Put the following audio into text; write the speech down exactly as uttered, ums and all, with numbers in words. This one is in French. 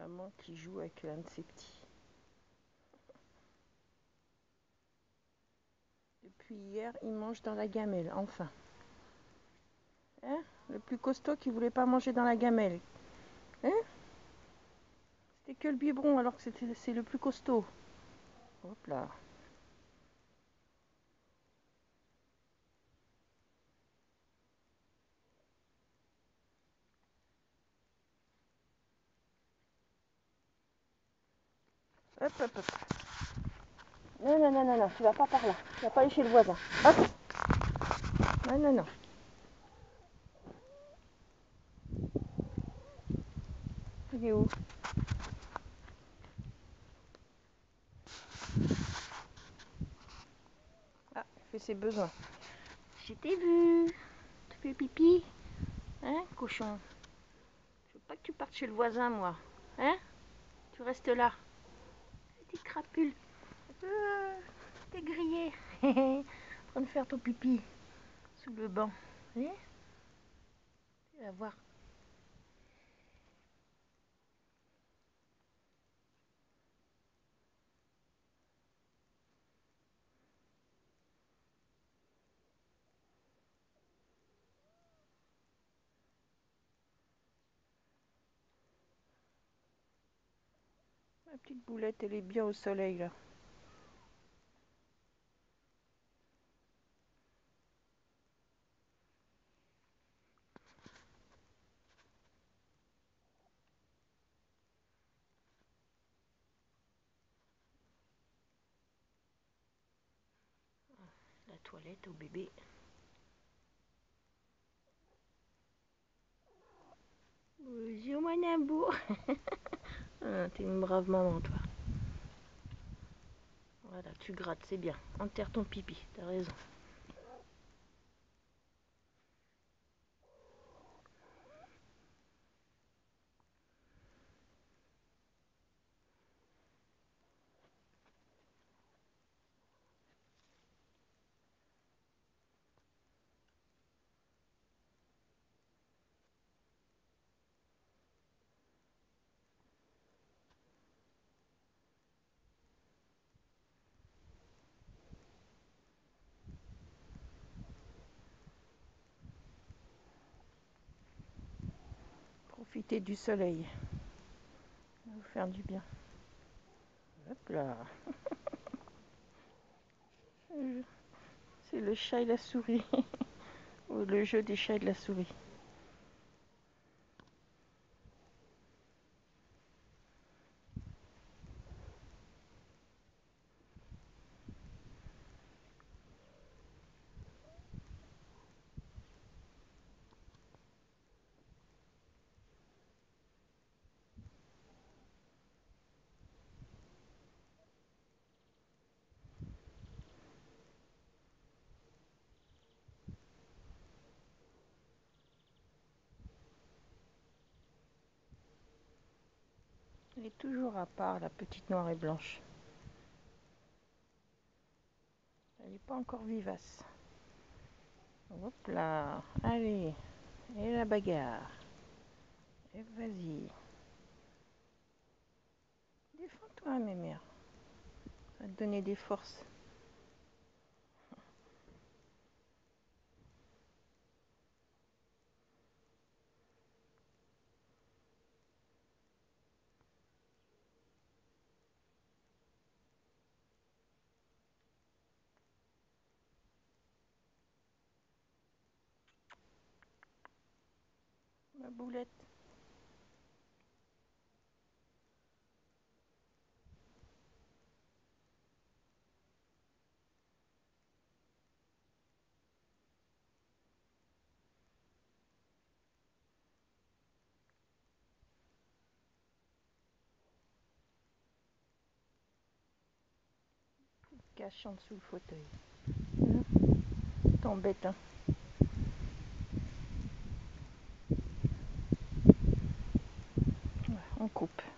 Maman qui joue avec l'un de ses petits. Depuis hier, il mange dans la gamelle, enfin. Hein? Le plus costaud qui voulait pas manger dans la gamelle. Hein? C'était que le biberon alors que c'est le plus costaud. Hop là. Hop, hop, hop. Non, non, non, non, non, tu vas pas par là. Tu vas pas aller chez le voisin. Hop. Non, non, non. Il est où? Ah, il fait ses besoins. Je t'ai vu. Tu fais pipi? Hein, cochon? Je veux pas que tu partes chez le voisin, moi. Hein? Tu restes là. Petite crapule. Euh, T'es grillé. En train de faire ton pipi. Sous le banc. Hein? Tu vas voir. Ma petite boulette, elle est bien au soleil, là. La toilette au bébé. Bonjour mon amour. Ah, t'es une brave maman, toi. Voilà, tu grattes, c'est bien. Enterre ton pipi, t'as raison. Profitez du soleil. Ça va vous faire du bien. Hop là. C'est le chat et la souris. Ou le jeu des chats et de la souris. Elle est toujours à part, la petite noire et blanche. Elle n'est pas encore vivace. Hop là. Allez. Et la bagarre. Et vas-y. Défends-toi, mes mères. Ça va te donner des forces. Ma boulette. Cache en dessous le fauteuil. T'embête, hein. Ouais, on coupe.